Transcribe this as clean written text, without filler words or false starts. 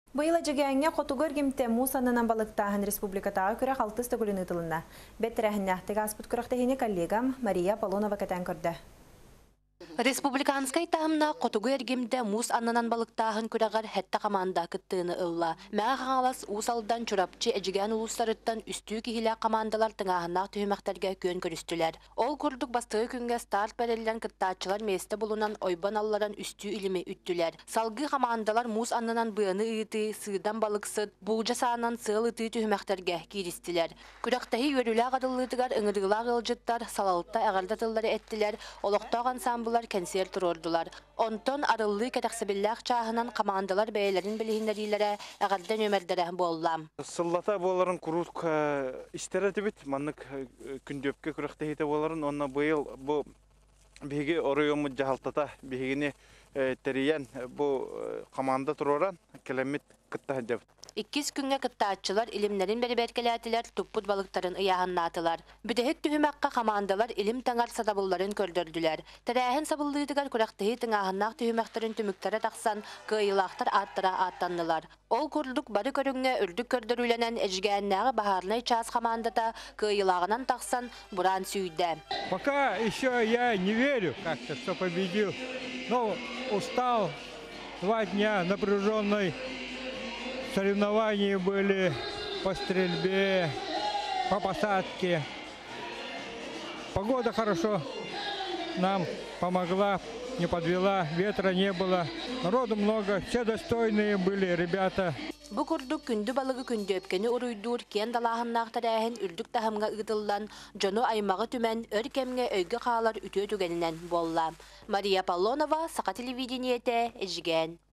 Быйыл жегенге котугөр гимте мусанынан балыктаһын республикатағы күрәк 6 төгүлүн ытылында. Беттерәһиннәхтеге аспыт күрәктәһине коллегам Мария Полонова кәтән көрдө. Республиканскай тахымна котугу эргимде мус аннанан балыктаһын күрәгәр хәтта команда кыттыны ылла. Мәгә хаңалас усалдан чурапчы эжигән улустарыттан үстүү кихилә командалар тыңаһыннак төһмәктәргә көн көрүстүләр. Ол курдук бастыгы күнгә старт берелгән кыттаачылар месте булунан ойбан аллардан үстүү илими үттүләр. Салгы командалар мус аннанан быаны ыйты, сыдан балыксыт, булжа саанан сыл ыты төһмәктәргә киристиләр. Күрәктәһи йөрүлә гадыллыгыгар ыңырыгла гылжыттар, салалта әгәрдәтыллары әттиләр, олоқтаган самбулар концерт турдулар. Онтон арыллы кәтәксебилләк чаһынан командалар бәйләрен билһиннәриләре әгәрдән өмәрдәрә боллам. Сыллата боларын курут истерәте бит, маннык күндөпкә күрәктәһите боларын, онна быел бу биге орыйымы жахалтата бигене териян бу команда туроран километр кытта деп. 2 күнгә кыттаачылар илимнәрен бәрбәркәләтиләр, туппут балыктарын ыяһыннатылар. Бүдәһек төһмәккә командалар илим таңар садабылларын көрдөрдүләр. Тәрәһен сабыллыйдыгар күрәктәһи тыңаһыннак төһмәктәрен төмүктәре таксан, кыйлактар аттыра аттаннылар. Ол курдук бары көрүнгә үрдүк көрдөрүләнән эжгәннәге баһарнай час командата кыйлагынан таксан буран сүйдә. Пока еще я не верю как-то, что победил. Но устал. 2 дня напряженной соревнования были по стрельбе, по посадке. Погода хорошо нам помогла, не подвела, ветра не было. Народу много, все достойные были ребята. Бу курдук күндү балыгы күндөпкени уруйдур кен далаһыннак тәрәһен үрдүк тахымга ыдылдан жону аймагы түмән өр кемге өйгө каалар үтө түгенинен болла. Мария Полонова, Сака телевидениете, Эжген.